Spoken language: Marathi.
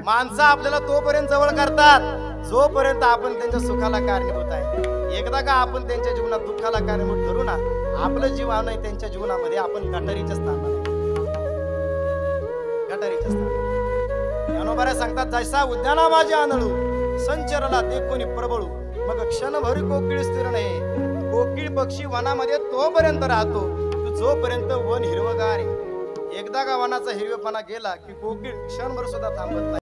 माणसं आपल्याला तोपर्यंत जवळ करतात जोपर्यंत आपण त्यांच्या सुखाला कारणीभूत आहे। एकदा का आपण त्यांच्या जीवनात दुःखाला कारणीभूत ठरू ना, आपलं जीवन आहे त्यांच्या जीवनामध्ये आपण गटारीच्या स्थानाला, गटारीच्या स्थानाला। ज्ञानोबा सांगतात, जैसा उद्याना माझे आंधळू संचरला देखोनी प्रबळू, मग क्षणभरी कोकिळ स्थिर नाही। कोकिळ पक्षी वनामध्ये तोपर्यंत राहतो जोपर्यंत वन हिरवगार आहे। एकदा का वनाचा हिरवेपणा गेला की कोकिळ क्षणभर सुद्धा थांबत नाही।